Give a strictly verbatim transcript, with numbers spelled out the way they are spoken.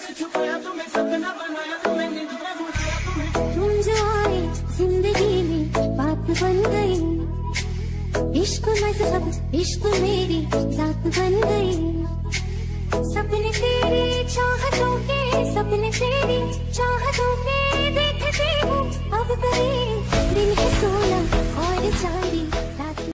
से छुपाया तुम्हें, सपना बनाया तुम्हें, नींद में बुलाया तुम्हें। तुम जो आए जिंदगी में बात बन गई, इश्क मजहब इश्क मेरी जात बन गई। सपने तेरी चाहतों के, सपने तेरी चाहतों के देखते हूँ अब कहीं